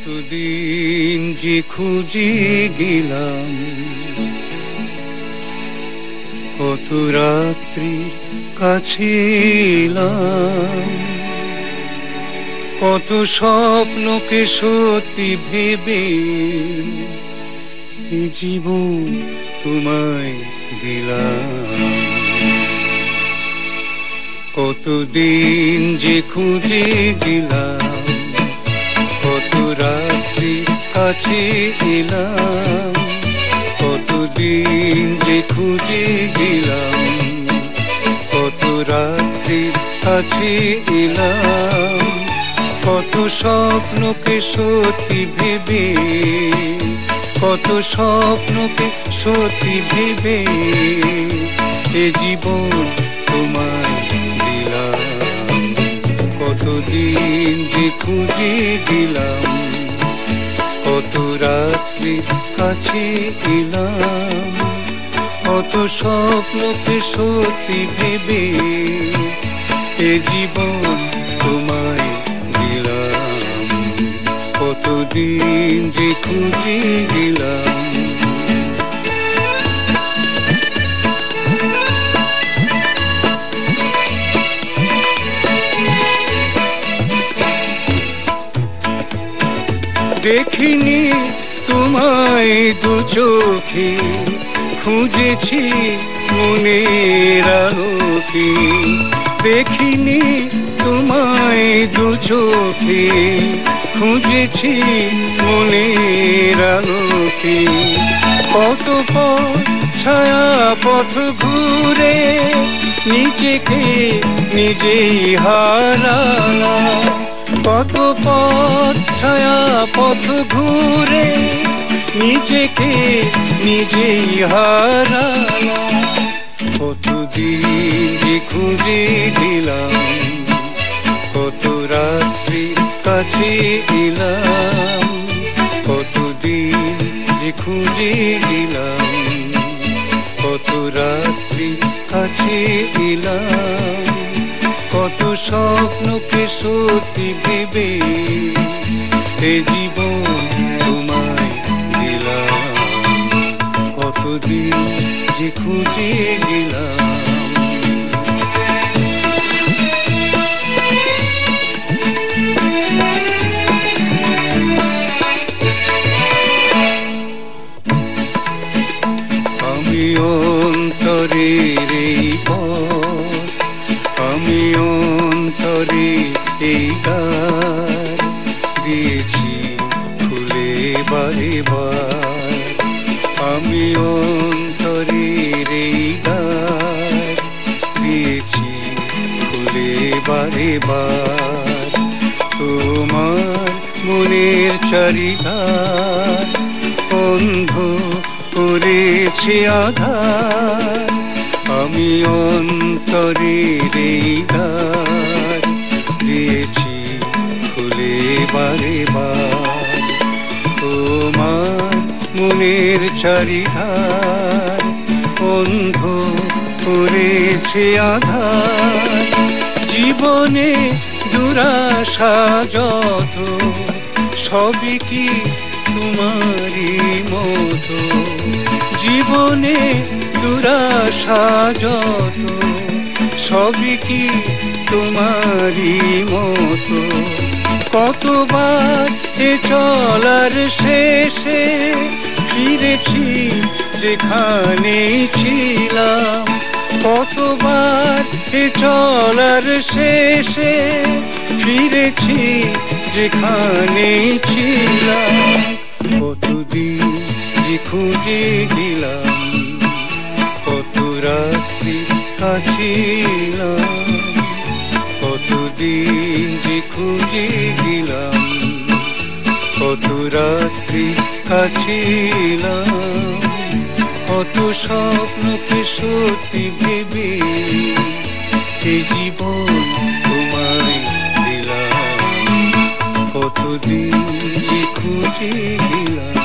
কতদিন যে খুঁজে গেলাম, কত রাত্রির কাছে এলাম, কত স্বপ্নকে সত্যি ভেবে এ জীবন তোমায় দিলাম। কতদিন যে খুঁজে গেলাম, কত রাত্রি কাছে এলাম, কতদিন যে খুঁজে গেলাম, কত রাত্রি কাছে এলাম, কত স্বপ্নকে সত্যি ভেবে, কত স্বপ্নকে সত্যি ভেবে এ জীবন তোমায় দিলাম। কতদিন যে খুঁজে গেলাম, কত রাত্রি কাছে এলাম, কত স্বপ্নকে সত্যি ভেবে এ জীবন তোমায় দিলাম। কতদিন যে খুঁজে গেলাম। দেখিনি তোমায় দু চোখে, খুঁজেছি মনের আলোকে। দেখিনি তোমায় দু চোখে, খুঁজেছি মনের আলোকে। কত পথ ছায়া পথ ঘুরে নিজেকে নিজেই হারালাম। কত পথ ছায়া পথ ঘুরে নিজেকে নিজেই হারালাম। কতদিন যে খুঁজে গেলাম, কত রাত্রি কাছে এলাম, কতদিন যে খুঁজে গেলাম, কত রাত্রি কাছে এলাম, কত স্বপ্নকে সত্যি ভেবে এ জীবন তোমায় দিলাম। কতদিন যে খুঁজে গেলাম। আমি অন্তরের এই পথ, আমি অন্তরে এই দ্বার দিয়েছি খুলে বারে বার। আমি অন্তরের এই দ্বার দিয়েছি খুলে বারে বার। তোমার মনের চারিধার বন্ধ করেছে আধার। আমি অন্তরের এই দ্বার দিয়েছি খুলে বারে বার। তোমার মনের চারিধার বন্ধ করেছে আধার। জীবনে দুরাশা যত সবই কি তোমারই মতো। জীবনে দুরাশা যত সবই কি তোমারই মতো। কতবার এ চলার শেষে ফিরেছি যেখানে ছিলাম। কতবার এ চলার শেষে ফিরেছি যেখানে ছিলাম। কতদিন যে খুঁজে গেলাম, কত রাত্রি কাছে এলাম, কতদিন যে খুঁজে গেলাম, কত রাত্রি কাছে এলাম, কত স্বপ্নকে সত্যি ভেবে এ জীবন তোমায় দিলাম। কতদিন যে খুঁজে গেলাম।